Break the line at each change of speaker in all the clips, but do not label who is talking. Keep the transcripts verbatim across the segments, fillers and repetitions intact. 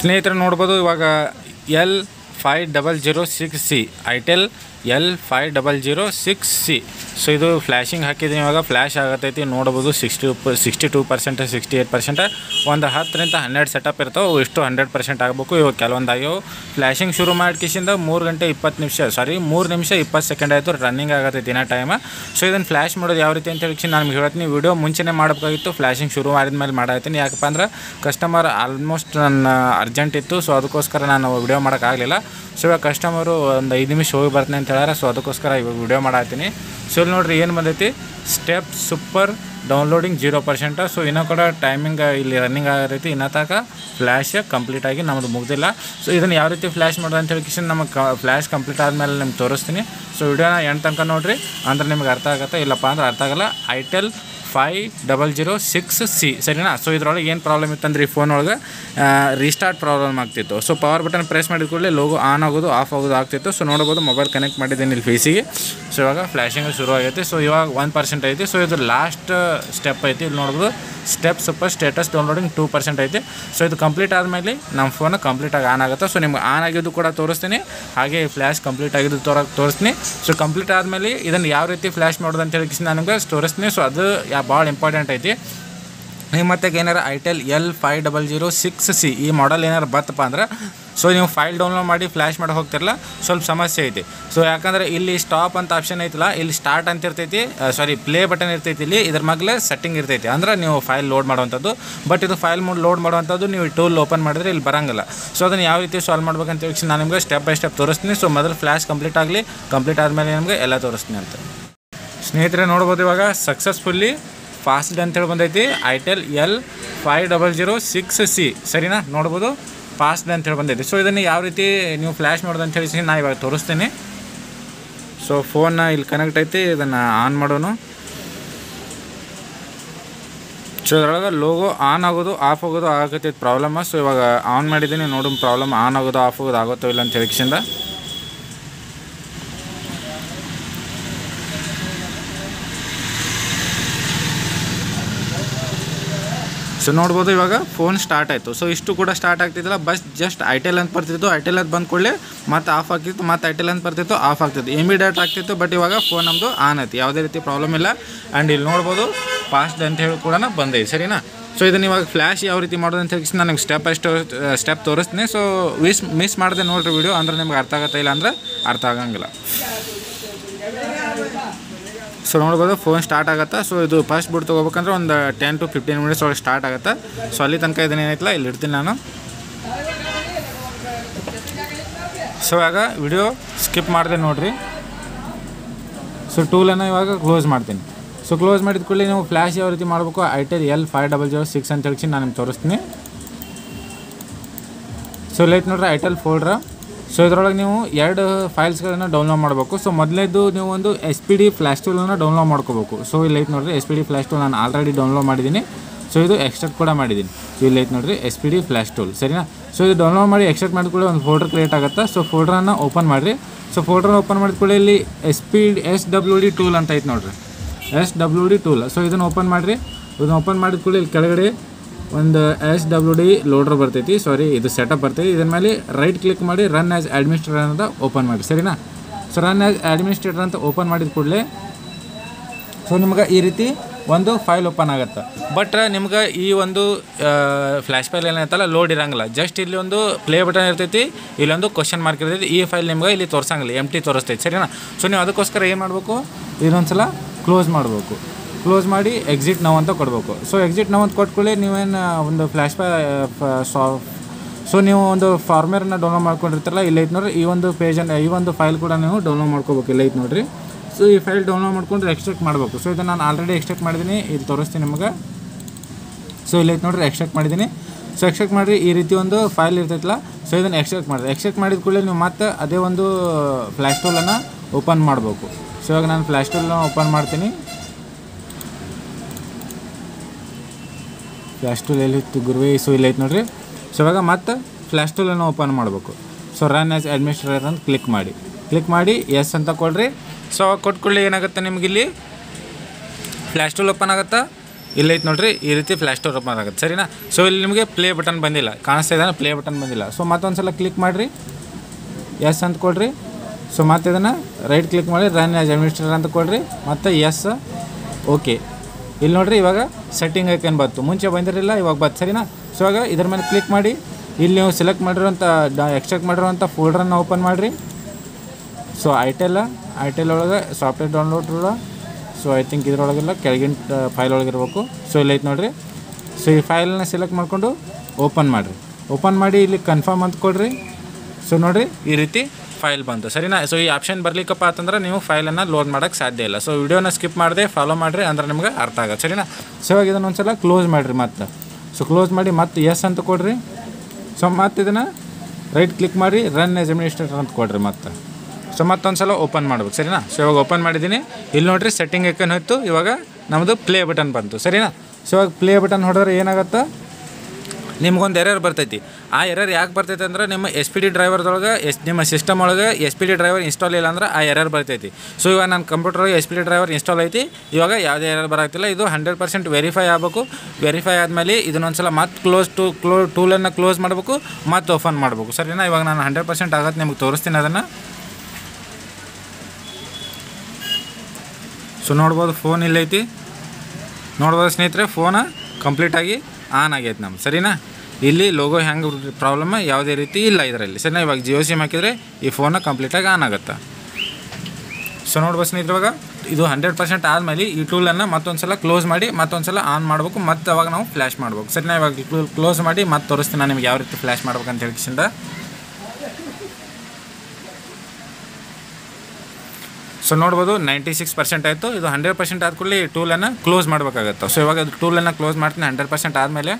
ಸ್ನೇಹಿತರೆ ನೋಡ್ಬೋದು ಇವಾಗ L five double zero six C itel L five double zero six C so ಇದು flashing ಹಾಕಿದ್ದೀನಿ. ಇವಾಗ ಫ್ಲ್ಯಾಶ್ ಆಗತೈತಿ ನೋಡ್ಬೋದು. Sixty sixty two percent sixty eight percent ಒಂದು ಹತ್ತರಿಂದ ಹನ್ನೆರಡು ಸೆಟಪ್ ಇರ್ತಾವೆ. ಇಷ್ಟು ಹಂಡ್ರೆಡ್ ಪರ್ಸೆಂಟ್ ಆಗಬೇಕು. ಇವಾಗ ಕೆಲವೊಂದು ಆಗ್ಯಾವ. ಫ್ಲ್ಯಾಶಿಂಗ್ ಶುರು ಮಾಡ್ಕಿಸಿಂದ ಮೂರು ಗಂಟೆ ಇಪ್ಪತ್ತು ನಿಮಿಷ ಸಾರಿ ಮೂರು ನಿಮಿಷ ಇಪ್ಪತ್ತು ಸೆಕೆಂಡ್ ಆಯಿತು ರನ್ನಿಂಗ್ ಆಗತೈತಿ ಇನ್ನ ಟೈಮ್. ಸೊ ಇದನ್ನು ಫ್ಲ್ಯಾಶ್ ಮಾಡೋದು ಯಾವ ರೀತಿ ಅಂತ ಹೇಳಿ ನಾನು ಹೇಳ್ತೀನಿ. ವಿಡಿಯೋ ಮುಂಚೆನೇ ಮಾಡಬೇಕಾಗಿತ್ತು, ಫ್ಲ್ಯಾಶಿಂಗ್ ಶುರು ಮಾಡಿದ ಮೇಲೆ ಮಾಡಾಯ್ತೀನಿ. ಯಾಕಪ್ಪ ಅಂದ್ರೆ ಕಸ್ಟಮರ್ ಆಲ್ಮೋಸ್ಟ್ ನನ್ನ ಅರ್ಜೆಂಟ್ ಇತ್ತು. ಸೊ ಅದಕ್ಕೋಸ್ಕರ ನಾನು ವಿಡಿಯೋ ಮಾಡೋಕ್ಕಾಗಲಿಲ್ಲ. ಸೊ ಇವಾಗ ಕಸ್ಟಮರು ಒಂದು ಐದು ನಿಮಿಷ ಹೋಗಿ ಬರ್ತೀನಿ ಅಂತ ಹೇಳ್ಯಾರ. ಸೊ ಅದಕ್ಕೋಸ್ಕರ ಇವಾಗ ವಿಡಿಯೋ ಮಾಡಾತೀನಿ. ಸೊ ಇಲ್ಲಿ ನೋಡಿರಿ ಏನು ಬಂದೈತಿ, step super downloading zero percent. So ಇನ್ನೂ ಕೂಡ ಟೈಮಿಂಗ್ ಇಲ್ಲಿ ರನ್ನಿಂಗ್ ಆಗತೈತಿ. ಇನ್ನೂ ತನಕ ಫ್ಲ್ಯಾಶ್ ಕಂಪ್ಲೀಟಾಗಿ ನಮ್ಮದು ಮುಗ್ದಿಲ್ಲ. ಸೊ ಇದನ್ನು ಯಾವ ರೀತಿ ಫ್ಲ್ಯಾಶ್ ಮಾಡೋದು ಅಂತ ಹೇಳಿ ನಮಗೆ ಕ ಫ್ಲ್ಯಾಶ್ ಕಂಪ್ಲೀಟ್ ಆದಮೇಲೆ ನಿಮ್ಗೆ ತೋರಿಸ್ತೀನಿ. ಸೊ ವಿಡಿಯೋನ ಎಂಟು ತನಕ ನೋಡಿರಿ, ಅಂದ್ರೆ ನಿಮ್ಗೆ ಅರ್ಥ ಆಗುತ್ತೆ. ಇಲ್ಲಪ್ಪ ಅಂದ್ರೆ ಅರ್ಥ ಆಗಲ್ಲ. Itel five double zero six C ಸರಿನಾ. ಸೊ ಇದ್ರೊಳಗೆ ಏನು ಪ್ರಾಬ್ಲಮ್ ಇತ್ತಂದ್ರೆ ಈ ಫೋನ್ ಒಳಗೆ ರೀಸ್ಟಾರ್ಟ್ ಪ್ರಾಬ್ಲಮ್ ಆಗ್ತಿತ್ತು. ಸೊ ಪವರ್ ಬಟನ್ ಪ್ರೆಸ್ ಮಾಡಿದ ಕೂಡಲೇ ಲೋಗೋ ಆನ್ ಆಗೋದು ಆಫ್ ಆಗೋದು ಆಗ್ತಿತ್ತು. ಸೊ ನೋಡ್ಬೋದು ಮೊಬೈಲ್ ಕನೆಕ್ಟ್ ಮಾಡಿದ್ದೀನಿ ಇಲ್ಲಿ ಫೇಸಿಗೆ. ಸೊ ಇವಾಗ ಫ್ಲ್ಯಾಶಿಂಗ್ ಶುರು ಆಗೈತಿ. ಸೊ ಇವಾಗ ಒನ್ ಪರ್ಸೆಂಟ್ ಐತಿ. ಸೊ ಇದು ಲಾಸ್ಟ್ ಸ್ಟೆಪ್ ಐತಿ. ಇಲ್ಲಿ ನೋಡ್ಬೋದು step super status downloading two percent ಐತಿ. ಸೊ ಇದು ಕಂಪ್ಲೀಟ್ ಆದಮೇಲೆ ನಮ್ಮ ಫೋನ್ ಕಂಪ್ಲೀಟಾಗಿ ಆನ್ ಆಗುತ್ತೆ. ಸೊ ನಿಮ್ಗೆ ಆನ್ ಆಗಿದ್ದು ಕೂಡ ತೋರಿಸ್ತೀನಿ, ಹಾಗೆ ಫ್ಲ್ಯಾಶ್ ಕಂಪ್ಲೀಟ್ ಆಗಿದ್ದು ತೋರ ತೋರಿಸ್ತೀನಿ. ಸೊ ಕಂಪ್ಲೀಟ್ ಆದಮೇಲೆ ಇದನ್ನು ಯಾವ ರೀತಿ ಫ್ಲ್ಯಾಶ್ ಮಾಡೋದು ಅಂತ ಹೇಳಿ ನಾನು ನಿಮ್ಗೆ ತೋರಿಸ್ತೀನಿ. ಸೊ ಅದು ಯಾ ಭಾಳ ಇಂಪಾರ್ಟೆಂಟ್ ಐತಿ. ನೀವು ಮತ್ತೆ ಏನಾರು itel L five double zero six C ಈ ಮಾಡಲ್ ಏನಾರು ಬತ್ತಪ್ಪ ಅಂದ್ರೆ ಸೊ ನೀವು ಫೈಲ್ ಡೌನ್ಲೋಡ್ ಮಾಡಿ ಫ್ಲ್ಯಾಶ್ ಮಾಡಿ ಹೋಗ್ತಿರಲ್ಲ, ಸ್ವಲ್ಪ ಸಮಸ್ಯೆ ಐತಿ. ಸೊ ಯಾಕಂದರೆ ಇಲ್ಲಿ ಸ್ಟಾಪ್ ಅಂತ ಆಪ್ಷನ್ ಐತಿಲ್ಲ, ಇಲ್ಲಿ ಸ್ಟಾರ್ಟ್ ಅಂತ ಇರ್ತೈತಿ, ಸಾರಿ ಪ್ಲೇ ಬಟನ್ ಇರ್ತೈತಿ. ಇಲ್ಲಿ ಇದ್ರ ಮಗ್ಲೇ ಸೆಟ್ಟಿಂಗ್ ಇರ್ತೈತಿ, ಅಂದ್ರೆ ನೀವು ಫೈಲ್ ಲೋಡ್ ಮಾಡುವಂಥದ್ದು. ಬಟ್ ಇದು ಫೈಲ್ ಮೂಡ್ ಲೋಡ್ ಮಾಡುವಂಥದ್ದು ನೀವು ಟೂಲ್ ಓಪನ್ ಮಾಡಿದ್ರೆ ಇಲ್ಲಿ ಬರೋಂಗಿಲ್ಲ. ಸೊ ಅದನ್ನು ಯಾವ ರೀತಿ ಸಾಲ್ವ್ ಮಾಡ್ಬೇಕಂತ ಹೇಳಿ ನಾನು ನಿಮಗೆ ಸ್ಟೆಪ್ ಬೈ ಸ್ಟೆಪ್ ತೋರಿಸ್ತೀನಿ. ಸೊ ಮೊದಲು ಫ್ಲ್ಯಾಶ್ ಕಂಪ್ಲೀಟ್ ಆಗಲಿ, ಕಂಪ್ಲೀಟ್ ಆದಮೇಲೆ ನಿಮಗೆ ಎಲ್ಲ ತೋರಿಸ್ತೀನಿ ಅಂತ. ಸ್ನೇಹಿತರೆ ನೋಡ್ಬೋದು ಇವಾಗ ಸಕ್ಸಸ್ಫುಲ್ಲಿ ಫಾಸ್ಟ್ ಅಂತೇಳಿ ಬಂದೈತಿ itel L five double zero six C ಸರಿನಾ. ನೋಡ್ಬೋದು ಫಾಸ್ಟ್ ಅಂತೇಳಿ ಬಂದೈತಿ. ಸೊ ಇದನ್ನು ಯಾವ ರೀತಿ ನೀವು ಫ್ಲ್ಯಾಶ್ ಮಾಡೋದು ಅಂತ ಹೇಳಿ ನಾನು ಇವಾಗ ತೋರಿಸ್ತೀನಿ. ಸೊ ಫೋನ್ನ ಇಲ್ಲಿ ಕನೆಕ್ಟ್ ಐತಿ, ಇದನ್ನು ಆನ್ ಮಾಡೋನು. ಸೊ ಅದರೊಳಗೆ ಲೋಗೋ ಆನ್ ಆಗೋದು ಆಫ್ ಆಗೋದು ಆಗತ್ತೈತಿ ಪ್ರಾಬ್ಲಮ್. ಸೊ ಇವಾಗ ಆನ್ ಮಾಡಿದ್ದೀನಿ, ನೋಡೋ ಪ್ರಾಬ್ಲಮ್ ಆನ್ ಆಗೋದು ಆಫ್ ಆಗೋದು ಆಗುತ್ತೋ ಇಲ್ಲ ಅಂತ ಹೇಳಿಕಿಂದ. ಸೊ ನೋಡ್ಬೋದು ಇವಾಗ ಫೋನ್ ಸ್ಟಾರ್ಟ್ ಆಯಿತು. ಸೊ ಇಷ್ಟು ಕೂಡ ಸ್ಟಾರ್ಟ್ ಆಗ್ತಿದ್ದಿಲ್ಲ, ಬಸ್ ಜಸ್ಟ್ ಐಟೆಲ್ ಅಂತ ಬರ್ತಿತ್ತು. ಐಟೆಲ್ ಅಂತ ಬಂದ ಕೂಡಲೇ ಮತ್ತೆ ಆಫ್ ಆಗ್ತಿತ್ತು, ಮತ್ತು ಐಟೆಲ್ ಅಂತ ಬರ್ತಿತ್ತು ಆಫ್ ಆಗ್ತಿತ್ತು, ಇಮಿಡಿಯೇಟ್ ಆಗ್ತಿತ್ತು. ಬಟ್ ಇವಾಗ ಫೋನ್ ನಮ್ಮದು ಆನ್ ಐತಿ, ಯಾವುದೇ ರೀತಿ ಪ್ರಾಬ್ಲಮ್ ಇಲ್ಲ. ಆ್ಯಂಡ್ ಇಲ್ಲಿ ನೋಡ್ಬೋದು ಫಾಸ್ಟ್ ಅಂತ ಹೇಳಿ ಕೂಡ ಬಂದೈತಿ ಸರಿನಾ. ಸೊ ಇದನ್ನು ಇವಾಗ ಫ್ಲ್ಯಾಶ್ ಯಾವ ರೀತಿ ಮಾಡೋದು ಅಂತ ಹೇಳಿ ನಾನು ನಿಮ್ಗೆ ಸ್ಟೆಪ್ ಬೈ ಸ್ಟೆಪ್ ತೋರಿಸ್ತೀನಿ. ಸೊ ವಿಸ್ ಮಿಸ್ ಮಾಡಿದೆ ನೋಡಿರಿ ವಿಡಿಯೋ, ಅಂದ್ರೆ ನಿಮ್ಗೆ ಅರ್ಥ ಆಗುತ್ತೆ, ಇಲ್ಲ ಅಂದ್ರೆ ಅರ್ಥ ಆಗಂಗಿಲ್ಲ. ಸೊ ನೋಡ್ಬೋದು ಫೋನ್ ಸ್ಟಾರ್ಟ್ ಆಗುತ್ತೆ. ಸೊ ಇದು ಫಸ್ಟ್ ಬಿಟ್ಟು ತೊಗೋಬೇಕಂದ್ರೆ ಒಂದು ಟೆನ್ ಟು ಫಿಫ್ಟೀನ್ ಮಿನಿಟ್ಸ್ ಒಳಗೆ ಸ್ಟಾರ್ಟ್ ಆಗುತ್ತೆ. ಸೊ ಅಲ್ಲಿ ತನಕ ಇದನ್ನೇನೈತಿಲ್ಲ ಇಲ್ಲಿ ಇಡ್ತೀನಿ ನಾನು. ಸೊ ಇವಾಗ ವಿಡಿಯೋ ಸ್ಕಿಪ್ ಮಾಡಿದೆ ನೋಡಿರಿ. ಸೊ ಟೂಲನ್ನು ಇವಾಗ ಕ್ಲೋಸ್ ಮಾಡ್ತೀನಿ. ಸೊ ಕ್ಲೋಸ್ ಮಾಡಿದ ಕೂಡಲೇ ನೀವು ಫ್ಲ್ಯಾಶ್ ಯಾವ ರೀತಿ ಮಾಡಬೇಕು itel L five double zero six ಅಂತ ಹೇಳಿ ನಾನು ನಿಮ್ಗೆ ತೋರಿಸ್ತೀನಿ. ಸೊ ಲೈಟ್ ನೋಡ್ರಿ ಐಟೆಲ್ ಫೋಲ್ಡ್ರ. ಸೊ ಇದರೊಳಗೆ ನೀವು ಎರಡು ಫೈಲ್ಸ್ಗಳನ್ನು ಡೌನ್ಲೋಡ್ ಮಾಡಬೇಕು. ಸೊ ಮೊದಲೇದು ನೀವು ಒಂದು ಎಸ್ ಪಿ ಡಿ ಫ್ಲ್ಯಾಶ್ ಟೂಲನ್ನು ಡೌನ್ಲೋಡ್ ಮಾಡ್ಕೋಬೇಕು. ಸೊ ಇಲ್ಲಿ ಐತೆ ನೋಡಿರಿ S P D flash tool ನಾನು ಆಲ್ರೆಡಿ ಡೌನ್ಲೋಡ್ ಮಾಡಿದ್ದೀನಿ. ಸೊ ಇದು ಎಕ್ಸ್ಟ್ರಾಕ್ಟ್ ಕೂಡ ಮಾಡಿದ್ದೀನಿ. ಸೊ ಇಲ್ಲಿ ಐತೆ ನೋಡಿರಿ S P D flash tool ಸರಿನಾ. ಸೊ ಇದು ಡೌನ್ಲೋಡ್ ಮಾಡಿ ಎಕ್ಸ್ಟ್ರಾಕ್ಟ್ ಮಾಡಿದ ಕೂಡ ಒಂದು ಫೋಲ್ಡರ್ ಕ್ರಿಯೇಟ್ ಆಗುತ್ತೆ. ಸೊ ಫೋಲ್ಡ್ರನ್ನು ಓಪನ್ ಮಾಡಿರಿ. ಸೊ ಫೋಲ್ಡ್ರನ್ನ ಓಪನ್ ಮಾಡಿದ ಕೂಡ ಇಲ್ಲಿ S P S W D tool ಅಂತ ಐತೆ ನೋಡಿರಿ, S W D tool. So ಇದನ್ನು ಓಪನ್ ಮಾಡಿರಿ. ಇದನ್ನು ಓಪನ್ ಮಾಡಿದ ಕೂಡ ಇಲ್ಲಿ ಕೆಳಗಡೆ ಒಂದು ಎಸ್ ಡಬ್ಲ್ಯೂ ಡಿ ಲೋಡ್ರ್ ಬರ್ತೈತಿ, ಸಾರಿ ಇದು ಸೆಟಪ್ ಬರ್ತೈತಿ. ಇದರ ಮೇಲೆ ರೈಟ್ ಕ್ಲಿಕ್ ಮಾಡಿ ರನ್ ಆ್ಯಸ್ ಅಡ್ಮಿನಿಸ್ಟ್ರೇಟರ್ ಅಂತ ಓಪನ್ ಮಾಡಿ ಸರಿನಾ. ಸೊ ರನ್ ಆ್ಯಸ್ ಅಡ್ಮಿನಿಸ್ಟ್ರೇಟರ್ ಅಂತ ಓಪನ್ ಮಾಡಿದ ಕೂಡಲೇ ಸೊ ನಿಮ್ಗೆ ಈ ರೀತಿ ಒಂದು ಫೈಲ್ ಓಪನ್ ಆಗುತ್ತೆ. ಬಟ್ ನಿಮ್ಗೆ ಈ ಒಂದು ಫ್ಲ್ಯಾಶ್ ಫೈಲ್ ಏನೈತಲ್ಲ ಲೋಡ್ ಇರೋಂಗಿಲ್ಲ. ಜಸ್ಟ್ ಇಲ್ಲಿ ಒಂದು ಪ್ಲೇ ಬಟನ್ ಇರ್ತೈತಿ, ಇಲ್ಲೊಂದು ಕ್ವಶನ್ ಮಾರ್ಕ್ ಇರ್ತೈತಿ. ಈ ಫೈಲ್ ನಿಮ್ಗೆ ಇಲ್ಲಿ ತೋರಿಸಂಗಿಲ್ಲ, ಎಮ್ ಟಿ ತೋರಿಸ್ತೈತಿ ಸರಿನಾ. ಸೊ ನೀವು ಅದಕ್ಕೋಸ್ಕರ ಏನು ಮಾಡಬೇಕು, ಇದೊಂದು ಸಲ ಕ್ಲೋಸ್ ಮಾಡಬೇಕು. ಕ್ಲೋಸ್ ಮಾಡಿ ಎಕ್ಸಿಟ್ ನಾವು ಅಂತ ಕೊಡಬೇಕು. ಸೊ ಎಕ್ಸಿಟ್ ನಾವು ಅಂತ ಕೊಟ್ಕೊಳ್ಳಿ ನೀವೇನು ಒಂದು ಫ್ಲ್ಯಾಶ್ ಫೈ ಸಾ ಸೊ ನೀವು ಒಂದು ಫಾರ್ಮೇರನ್ನು ಡೌನ್ಲೋಡ್ ಮಾಡ್ಕೊಂಡಿರ್ತಾರಲ್ಲ, ಇಲ್ಲ ಐತೆ ನೋಡಿರಿ ಈ ಒಂದು ಪೇಜನ್ನು ಈ ಒಂದು ಫೈಲ್ ಕೂಡ ನೀವು ಡೌನ್ಲೋಡ್ ಮಾಡ್ಕೋಬೇಕು. ಇಲ್ಲ ಐತೆ ನೋಡಿರಿ. ಸೊ ಈ ಫೈಲ್ ಡೌನ್ಲೋಡ್ ಮಾಡ್ಕೊಂಡ್ರೆ ಎಕ್ಸ್ಟ್ರಾಕ್ಟ್ ಮಾಡಬೇಕು. ಸೊ ಇದನ್ನು ನಾನು ಆಲ್ರೆಡಿ ಎಕ್ಸ್ಟ್ರಾಕ್ಟ್ ಮಾಡಿದ್ದೀನಿ, ಇದು ತೋರಿಸ್ತೀನಿ ನಿಮಗೆ. ಸೊ ಇಲ್ಲ ಐತೆ ನೋಡಿರಿ ಎಕ್ಸ್ಟ್ರಾಕ್ಟ್ ಮಾಡಿದ್ದೀನಿ. ಸೊ ಎಕ್ಸ್ಟ್ರಾಕ್ಟ್ ಮಾಡಿರಿ ಈ ರೀತಿ ಒಂದು ಫೈಲ್ ಇರ್ತೈತಲ್ಲ. ಸೊ ಇದನ್ನು ಎಕ್ಸ್ಟ್ರಾಕ್ಟ್ ಮಾಡಿದೆ. ಎಕ್ಸ್ಟ್ರಾಕ್ಟ್ ಮಾಡಿದ ಕೂಡಲೇ ನೀವು ಮತ್ತೆ ಅದೇ ಒಂದು ಫ್ಲ್ಯಾಶ್ ಟೂಲನ್ನು ಓಪನ್ ಮಾಡಬೇಕು. ಸೊ ಇವಾಗ ನಾನು ಫ್ಲ್ಯಾಶ್ ಟೂಲನ್ನು ಓಪನ್ ಮಾಡ್ತೀನಿ. ಫ್ಲ್ಯಾಶ್ ಟೂಲ್ ಎಲ್ಲಿತ್ತು ಗುರುವೆ. ಸೊ ಇಲ್ಲ ಐತೆ ನೋಡಿರಿ. ಸೊ ಇವಾಗ ಮತ್ತೆ ಫ್ಲ್ಯಾಶ್ ಟೂಲನ್ನು ಓಪನ್ ಮಾಡಬೇಕು. ಸೊ ರನ್ ಆ್ಯಸ್ ಅಡ್ಮಿನಿಸ್ಟ್ರೇಟರ್ ಅಂತ ಕ್ಲಿಕ್ ಮಾಡಿ ಕ್ಲಿಕ್ ಮಾಡಿ ಎಸ್ ಅಂತ ಕೊಡ್ರಿ. ಸೊ ಕೊಟ್ಕೊಳ್ಳಿ ಏನಾಗುತ್ತೆ ನಿಮಗಿಲ್ಲಿ ಫ್ಲ್ಯಾಶ್ ಟೂಲ್ ಓಪನ್ ಆಗುತ್ತೆ. ಇಲ್ಲೈತೆ ನೋಡಿರಿ, ಈ ರೀತಿ ಫ್ಲ್ಯಾಶ್ ಸ್ಟೋರ್ ಓಪನ್ ಆಗುತ್ತೆ ಸರಿನಾ. ಸೊ ಇಲ್ಲಿ ನಿಮಗೆ ಪ್ಲೇ ಬಟನ್ ಬಂದಿಲ್ಲ, ಕಾಣಿಸ್ತಾ ಇದ್ದಾನೆ ಪ್ಲೇ ಬಟನ್ ಬಂದಿಲ್ಲ. ಸೊ ಮತ್ತೊಂದು ಸಲ ಕ್ಲಿಕ್ ಮಾಡಿರಿ, ಎಸ್ ಅಂತ ಕೊಡ್ರಿ. ಸೊ ಮತ್ತೆ ಇದನ್ನು ರೈಟ್ ಕ್ಲಿಕ್ ಮಾಡಿ ರನ್ ಆ್ಯಸ್ ಅಡ್ಮಿನಿಸ್ಟ್ರೇಟರ್ ಅಂತ ಕೊಡ್ರಿ, ಮತ್ತು ಎಸ್ ಓಕೆ. ಇಲ್ಲಿ ನೋಡಿರಿ ಇವಾಗ ಸೆಟ್ಟಿಂಗ್ ಐಕನ್ ಬಂತು, ಮುಂಚೆ ಬಂದಿರಲಿಲ್ಲ ಇವಾಗ ಬಂತು ಸರಿನಾ. ಸೊ ಇವಾಗ ಇದ್ರ ಮೇಲೆ ಕ್ಲಿಕ್ ಮಾಡಿ ಇಲ್ಲಿ ನೀವು ಸೆಲೆಕ್ಟ್ ಮಾಡಿರೋಂಥ ಎಕ್ಸ್ಟ್ರಾಕ್ಟ್ ಮಾಡಿರೋಂಥ ಫೋಲ್ಡ್ರನ್ನು ಓಪನ್ ಮಾಡಿರಿ. ಸೊ ಐಟೆಲ್ ಐಟೆಲ್ ಒಳಗೆ software download so I think ಇದ್ರೊಳಗೆಲ್ಲ ಕೆಳಗಿನ ಫೈಲ್ ಒಳಗಿರ್ಬೇಕು. ಸೊ ಇಲ್ಲೈತೆ ನೋಡಿರಿ. ಸೊ ಈ ಫೈಲನ್ನ ಸೆಲೆಕ್ಟ್ ಮಾಡಿಕೊಂಡು ಓಪನ್ ಮಾಡಿರಿ. ಓಪನ್ ಮಾಡಿ ಇಲ್ಲಿ ಕನ್ಫರ್ಮ್ ಅಂತ ಕೊಡ್ರಿ. ಸೊ ನೋಡಿರಿ ಈ ರೀತಿ ಫೈಲ್ ಬಂತು ಸರಿನಾ. ಸೊ ಈ ಆಪ್ಷನ್ ಬರಲಿಕ್ಕಪ್ಪ ಅಂತಂದ್ರೆ ನೀವು ಫೈಲನ್ನು ಲೋಡ್ ಮಾಡೋಕ್ಕೆ ಸಾಧ್ಯ ಇಲ್ಲ. ಸೊ ವಿಡಿಯೋನ ಸ್ಕಿಪ್ ಮಾಡಿದೆ ಫಾಲೋ ಮಾಡಿರಿ ಅಂದ್ರೆ ನಿಮ್ಗೆ ಅರ್ಥ ಆಗುತ್ತೆ ಸರಿನಾ. ಸೊ ಇವಾಗ ಇದನ್ನು ಒಂದು ಸಲ ಕ್ಲೋಸ್ ಮಾಡಿರಿ ಮತ್ತೆ. ಸೊ ಕ್ಲೋಸ್ ಮಾಡಿ ಮತ್ತೆ ಎಸ್ ಅಂತ ಕೊಡ್ರಿ. ಸೊ ಮತ್ತೆ ಇದನ್ನು ರೈಟ್ ಕ್ಲಿಕ್ ಮಾಡಿ ರನ್ ಆ್ಯಸ್ ಅಡ್ಮಿನಿಸ್ಟ್ರೇಟರ್ ಅಂತ ಕೊಡ್ರಿ ಮತ್ತೆ. ಸೊ ಮತ್ತೊಂದು ಸಲ ಓಪನ್ ಮಾಡ್ಬೇಕು ಸರಿನಾ. ಸೊ ಇವಾಗ ಓಪನ್ ಮಾಡಿದ್ದೀನಿ, ಇಲ್ಲಿ ನೋಡಿರಿ ಸೆಟ್ಟಿಂಗ್ ಐಕನ್ ಹೋಯ್ತು, ಇವಾಗ ನಮ್ಮದು ಪ್ಲೇ ಬಟನ್ ಬಂತು ಸರಿನಾ. ಸೊ ಇವಾಗ ಪ್ಲೇ ಬಟನ್ ಹೊಡೆದ್ರೆ ಏನಾಗುತ್ತೆ, ನಿಮ್ಗೊಂದು ಎರರ್ ಬರ್ತೈತಿ. ಆ ಎರರ್ ಯಾಕೆ ಬರ್ತೈತೆ ಅಂದ್ರೆ ನಿಮ್ಮ ಎಸ್ ಪಿ ಡಿ ಡ್ರೈವರ್ದೊಳಗೆ ಎಸ್ ನಿಮ್ಮ ಸಿಸ್ಟಮ್ ಒಳಗೆ S P D driver install ಇಲ್ಲ ಅಂದ್ರೆ ಆ ಎರರ್ ಬರ್ತೈತಿ. ಸೊ ಇವಾಗ ನನ್ನ ಕಂಪ್ಯೂಟರ್ಗೆ S P D driver install ಐತಿ, ಇವಾಗ ಯಾವುದೇ ಎರರ್ ಬರಾಗ್ತಿಲ್ಲ. ಇದು ಹಂಡ್ರೆಡ್ ಪರ್ಸೆಂಟ್ ವೆರಿಫೈ ಆಗಬೇಕು. ವೆರಿಫೈ ಆದಮೇಲೆ ಇದನ್ನೊಂದು ಸಲ ಮತ್ತೆ ಕ್ಲೋಸ್ ಟು ಕ್ಲೋ ಟೂಲನ್ನು ಕ್ಲೋಸ್ ಮಾಡಬೇಕು, ಮತ್ತೆ ಓಪನ್ ಮಾಡಬೇಕು ಸರಿನಾ. ಇವಾಗ ನಾನು ಹಂಡ್ರೆಡ್ ಪರ್ಸೆಂಟ್ ಆಗುತ್ತೆ ನಿಮ್ಗೆ ತೋರಿಸ್ತೀನಿ ಅದನ್ನು. ಸೊ ನೋಡ್ಬೋದು ಫೋನ್ ಇಲ್ಲೈತಿ, ನೋಡ್ಬೋದು ಸ್ನೇಹಿತರೆ ಫೋನ ಕಂಪ್ಲೀಟಾಗಿ ಆನ್ ಆಗೈತೆ ನಮ್ಗೆ ಸರಿನಾ. ಇಲ್ಲಿ ಲೋಗೋ ಹ್ಯಾಂಗೆ ಪ್ರಾಬ್ಲಮ್ ಯಾವುದೇ ರೀತಿ ಇಲ್ಲ ಇದರಲ್ಲಿ ಸರಿನಾ. ಇವಾಗ ಜಿಯೋ ಸಿಮ್ ಹಾಕಿದರೆ ಈ ಫೋನ ಕಂಪ್ಲೀಟಾಗಿ ಆನ್ ಆಗುತ್ತೆ. ಸೊ ನೋಡ್ಬೋದು ಸ್ನೇಹಿತರೆ ಇವಾಗ ಇದು ಹಂಡ್ರೆಡ್ ಪರ್ಸೆಂಟ್ ಆದಮೇಲೆ ಈ ಟೂಲನ್ನು ಮತ್ತೊಂದು ಸಲ ಕ್ಲೋಸ್ ಮಾಡಿ ಮತ್ತೊಂದು ಸಲ ಆನ್ ಮಾಡಬೇಕು, ಮತ್ತು ಅವಾಗ ನಾವು ಫ್ಲ್ಯಾಶ್ ಮಾಡ್ಬೇಕು ಸರಿನಾ. ಇವಾಗ ಕ್ಲೋಸ್ ಮಾಡಿ ಮತ್ತೆ ತೋರಿಸ್ತೀನಿ ನಾನು ನಿಮ್ಗೆ ಯಾವ ರೀತಿ ಫ್ಲ್ಯಾಶ್ ಮಾಡ್ಬೇಕು ಅಂತ ಹೇಳಿಸಿಂದ. ಸೊ ನೋಡ್ಬೋದು ನೈಂಟಿ ಸಿಕ್ಸ್ ಪರ್ಸೆಂಟ್ ಆಯಿತು. ಇದು ಹಂಡ್ರೆಡ್ ಪರ್ಸೆಂಟ್ ಆದ ಕೂಡಲೇ ಈ ಟೂಲನ್ನು ಕ್ಲೋಸ್ ಮಾಡಬೇಕಾಗತ್ತೆ. ಸೊ ಇವಾಗ ಅದು ಟೂಲನ್ನು ಕ್ಲೋಸ್ ಮಾಡ್ತೀನಿ ಹಂಡ್ರೆಡ್ ಪರ್ಸೆಂಟ್ ಆದಮೇಲೆ.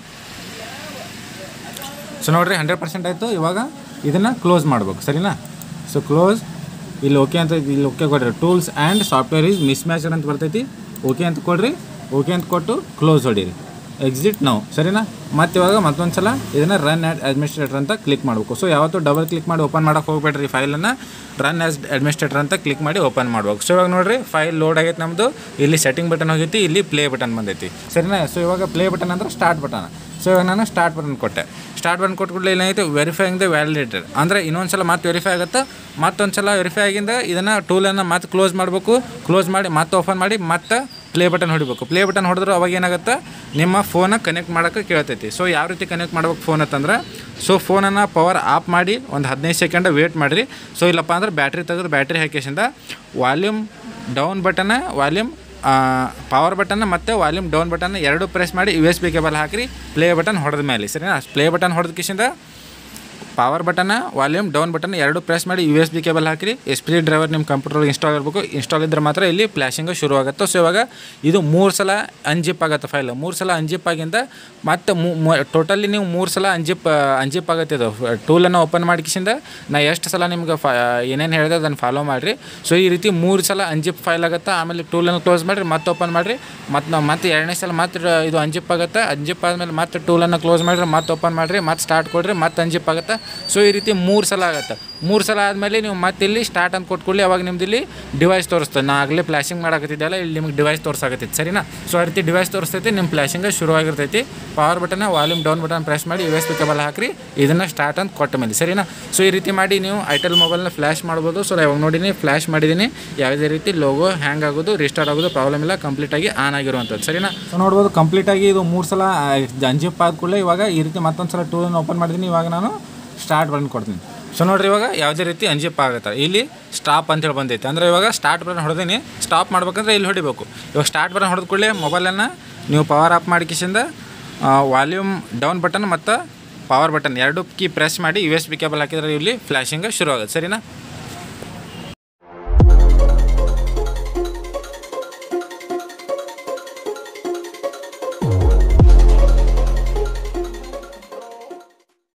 ಸೊ ನೋಡಿರಿ ಹಂಡ್ರೆಡ್ ಪರ್ಸೆಂಟ್ ಆಯಿತು, ಇವಾಗ ಇದನ್ನು ಕ್ಲೋಸ್ ಮಾಡ್ಬೇಕು ಸರಿನಾ. ಸೊ ಕ್ಲೋಸ್ ಇಲ್ಲಿ ಓಕೆ ಅಂತ ಇಲ್ಲಿ ಓಕೆ ಕೊಡ್ರಿ. Tools and software is mismatcher ಅಂತ ಬರ್ತೈತಿ, ಓಕೆ ಅಂತ ಕೊಡ್ರಿ. ಓಕೆ ಅಂತ ಕೊಟ್ಟು ಕ್ಲೋಸ್ ಹೊಡೀರಿ, ಎಕ್ಸಿಟ್ ನಾವು ಸರಿನಾ. ಮತ್ತು ಇವಾಗ ಮತ್ತೊಂದು ಸಲ ಇದನ್ನು ರನ್ ಆ್ಯಸ್ ಅಡ್ಮಿನಿಸ್ಟ್ರೇಟರ್ ಅಂತ ಕ್ಲಿಕ್ ಮಾಡಬೇಕು. ಸೊ ಯಾವತ್ತೂ ಡಬಲ್ ಕ್ಲಿಕ್ ಮಾಡಿ ಓಪನ್ ಮಾಡೋಕ್ಕೆ ಹೋಗ್ಬೇಡ್ರಿ, ಫೈಲನ್ನು ರನ್ ಆ್ಯಸ್ ಅಡ್ಮಿನಿಸ್ಟ್ರೇಟರ್ ಅಂತ ಕ್ಲಿಕ್ ಮಾಡಿ ಓಪನ್ ಮಾಡ್ಬೇಕು. ಸೊ ಇವಾಗ ನೋಡಿರಿ ಫೈಲ್ ಲೋಡ್ ಆಗೈತೆ ನಮ್ಮದು. ಇಲ್ಲಿ ಸೆಟ್ಟಿಂಗ್ ಬಟನ್ ಹೋಗೈತಿ, ಇಲ್ಲಿ ಪ್ಲೇ ಬಟನ್ ಬಂದೈತಿ ಸರಿನಾ. ಸೊ ಇವಾಗ ಪ್ಲೇ ಬಟನ್ ಅಂದ್ರೆ ಸ್ಟಾರ್ಟ್ ಬಟನ್. ಸೊ ಇವಾಗ ನಾನು ಸ್ಟಾರ್ಟ್ ಬಟನ್ ಕೊಟ್ಟೆ. ಸ್ಟಾರ್ಟ್ ಬಟನ್ ಕೊಟ್ಬಿಡ್ಲಿ ಏನಾಯಿತು, ವೆರಿಫೈಯಿಂಗ್ ದ ವ್ಯಾಲಿಡೇಟರ್ ಅಂದರೆ ಇನ್ನೊಂದು ಸಲ ಮತ್ತೆ ವೆರಿಫೈ ಆಗುತ್ತೆ. ಮತ್ತೊಂದು ಸಲ ವೆರಿಫೈ ಆಗಿಂದ ಇದನ್ನು ಟೂಲನ್ನು ಮತ್ತೆ ಕ್ಲೋಸ್ ಮಾಡಬೇಕು. ಕ್ಲೋಸ್ ಮಾಡಿ ಮತ್ತೆ ಓಪನ್ ಮಾಡಿ ಮತ್ತೆ ಪ್ಲೇ ಬಟನ್ ಹೊಡಿಬೇಕು. ಪ್ಲೇ ಬಟನ್ ಹೊಡೆದ್ರೆ ಅವಾಗ ಏನಾಗುತ್ತೆ, ನಿಮ್ಮ ಫೋನ ಕನೆಕ್ಟ್ ಮಾಡೋಕ್ಕೆ ಕೇಳ್ತೈತಿ. ಸೊ ಯಾವ ರೀತಿ ಕನೆಕ್ಟ್ ಮಾಡ್ಬೇಕು ಫೋನ್ ಅಂತಂದ್ರೆ, ಸೊ ಫೋನನ್ನು ಪವರ್ ಆಫ್ ಮಾಡಿ ಒಂದು ಹದಿನೈದು ಸೆಕೆಂಡ್ ವೇಟ್ ಮಾಡಿರಿ. ಸೊ ಇಲ್ಲಪ್ಪ ಅಂದ್ರೆ ಬ್ಯಾಟ್ರಿ ತೆಗೆದು ಬ್ಯಾಟ್ರಿ ಹಾಕಿಸಿಂದ ವಾಲ್ಯೂಮ್ ಡೌನ್ ಬಟನ್ನ ವಾಲ್ಯೂಮ್ ಪವರ್ ಬಟನ್ನ ಮತ್ತು ವಾಲ್ಯೂಮ್ ಡೌನ್ ಬಟನ್ನ ಎರಡು ಪ್ರೆಸ್ ಮಾಡಿ ಯು ಎಸ್ ಬಿ ಕೇಬಲ್ ಹಾಕಿರಿ. ಪ್ಲೇ ಬಟನ್ ಹೊಡೆದ ಮೇಲೆ ಸರಿನಾ. ಪ್ಲೇ ಬಟನ್ ಹೊಡೆದ ಕಿಸಿಂದ ಪವರ್ ಬಟನ್ನ ವಾಲ್ಯೂಮ್ ಡೌನ್ ಬಟನ್ ಎರಡು ಪ್ರೆಸ್ ಮಾಡಿ ಯು ಎಸ್ ಬಿ ಕೇಬಲ್ ಹಾಕಿರಿ. ಎಸ್ ಪಿ ಡಿ ಡ್ರೈವರ್ ನಿಮ್ಮ ಕಂಪ್ಯೂಟರ್ಗೆ ಇನ್ಸ್ಟಾಲ್ ಇರಬೇಕು. ಇನ್ಸ್ಟಾಲ್ ಇದ್ದರೆ ಮಾತ್ರ ಇಲ್ಲಿ ಫ್ಲ್ಯಾಶಿಂಗು ಶುರು ಆಗುತ್ತೆ. ಸೊ ಇವಾಗ ಇದು ಮೂರು ಸಲ ಅನ್ಜಿಪ್ ಆಗುತ್ತೆ ಫೈಲ್. ಮೂರು ಸಲ ಅನ್ಜಿಪ್ ಆಗಿಂದ ಮತ್ತು ಟೋಟಲಿ ನೀವು ಮೂರು ಸಲ ಅನ್ಜಿಪ್ ಅನ್ಜಿಪ್ ಆಗುತ್ತೆ. ಇದು ಟೂಲನ್ನು ಓಪನ್ ಮಾಡಿಕಿಸಿಂದ ನಾ ಎಷ್ಟು ಸಲ ನಿಮ್ಗೆ ಫ ಏನೇನು ಹೇಳಿದೆ ಅದನ್ನು ಫಾಲೋ ಮಾಡಿರಿ. ಸೊ ಈ ರೀತಿ ಮೂರು ಸಲ ಅನ್ಜಿಪ್ ಫೈಲ್ ಆಗುತ್ತೆ. ಆಮೇಲೆ ಟೂಲನ್ನು ಕ್ಲೋಸ್ ಮಾಡಿರಿ, ಮತ್ತೆ ಓಪನ್ ಮಾಡಿರಿ. ಮತ್ತು ನಾವು ಮತ್ತೆ ಎರಡನೇ ಸಲ ಮತ್ತೆ ಇದು ಅನ್ಜಿಪ್ ಆಗುತ್ತೆ. ಅನ್ಜಿಪ್ ಆದಮೇಲೆ ಮತ್ತೆ ಟೂಲನ್ನು ಕ್ಲೋಸ್ ಮಾಡಿರಿ, ಮತ್ತೆ ಓಪನ್ ಮಾಡಿರಿ, ಮತ್ತೆ ಸ್ಟಾರ್ಟ್ ಕೊಡಿರಿ, ಮತ್ತೆ ಅನ್ಜಿಪ್ ಆಗುತ್ತೆ. ಸೊ ಈ ರೀತಿ ಮೂರು ಸಲ ಆಗುತ್ತೆ. ಮೂರು ಸಲ ಆದಮೇಲೆ ನೀವು ಮತ್ತೆ ಇಲ್ಲಿ ಸ್ಟಾರ್ಟ್ ಅಂತ ಕೊಟ್ಕೊಳ್ಳಿ, ಅವಾಗ ನಿಮ್ದು ಇಲ್ಲಿ ಡಿವೈಸ್ ತೋರಿಸ್ತದೆ. ನಾ ಆಗಲೇ ಫ್ಲ್ಯಾಶಿಂಗ್ ಮಾಡಾಕತ್ತಿದ್ದೆಲ್ಲ ಇಲ್ಲಿ ನಿಮ್ಗೆ ಡಿವೈಸ್ ತೋರಿಸಾಕತ್ತೈತಿ ಸರಿನಾ. ಸೊ ಆ ರೀತಿ ಡಿವೈಸ್ ತೋರಿಸ್ತೈತಿ, ನಿಮ್ಮ ಫ್ಲ್ಯಾಶಿಂಗ್ ಶುರುವಾಗಿರ್ತೈತಿ. Power button volume down button press ಮಾಡಿ ಯು ಎಸ್ ಬಿ ಕೇಬಲ್ ಹಾಕಿರಿ, ಇದನ್ನು ಸ್ಟಾರ್ಟ್ ಅಂತ ಕೊಟ್ಟ ಮೇಲೆ ಸರಿನಾ. ಸೊ ಈ ರೀತಿ ಮಾಡಿ ನೀವು ಐಟೆಲ್ ಮೊಬೈಲ್ನ ಫ್ಲ್ಯಾಶ್ ಮಾಡ್ಬೋದು. ಸೊ ಇವಾಗ ನೋಡಿನಿ ಫ್ಲ್ಯಾಶ್ ಮಾಡಿದ್ದೀನಿ, ಯಾವುದೇ ರೀತಿ ಲೋಗೋ ಹ್ಯಾಂಗ್ ಆಗೋದು ರಿಸ್ಟಾರ್ಟ್ ಆಗೋದು ಪ್ರಾಬ್ಲಮ್ ಇಲ್ಲ, ಕಂಪ್ಲೀಟಾಗಿ ಆನ್ ಆಗಿರುವಂಥದ್ದು ಸರಿನಾ. ಸೊ ನೋಡ್ಬೋದು ಕಂಪ್ಲೀಟಾಗಿ ಇದು ಮೂರು ಸಲ ಅನ್ಜಿಪ್ ಆದ ಕೂಡಲೇ ಇವಾಗ ಈ ರೀತಿ ಮತ್ತೊಂದು ಸಲ ಟೂಲನ್ನು ಓಪನ್ ಮಾಡಿದ್ದೀನಿ. ಇವಾಗ ನಾನು ಸ್ಟಾರ್ಟ್ ಬಟನ್ ಕೊಡ್ತೀನಿ. ಸೊ ನೋಡಿರಿ ಇವಾಗ ಯಾವುದೇ ರೀತಿ ಅನ್ಜಿಪ್ ಆಗುತ್ತೆ. ಇಲ್ಲಿ ಸ್ಟಾಪ್ ಅಂತೇಳಿ ಬಂದೈತೆ ಅಂದರೆ ಇವಾಗ ಸ್ಟಾರ್ಟ್ ಬಟನ್ ಹೊಡೆದೀನಿ. ಸ್ಟಾಪ್ ಮಾಡ್ಬೇಕಂದ್ರೆ ಇಲ್ಲಿ ಹೊಡಿಬೇಕು. ಇವಾಗ ಸ್ಟಾರ್ಟ್ ಬಟನ್ ಹೊಡೆದ ಕೂಡಲೇ ಮೊಬೈಲನ್ನು ನೀವು ಪವರ್ ಆಫ್ ಮಾಡಿಕಿಸಿಂದ ವಾಲ್ಯೂಮ್ ಡೌನ್ ಬಟನ್ ಮತ್ತು ಪವರ್ ಬಟನ್ ಎರಡು ಕೀ ಪ್ರೆಸ್ ಮಾಡಿ ಯು ಎಸ್ ಬಿ ಕೇಬಲ್ ಹಾಕಿದರೆ ಇಲ್ಲಿ ಫ್ಲ್ಯಾಶಿಂಗ್ ಶುರು ಆಗುತ್ತೆ ಸರಿನಾ.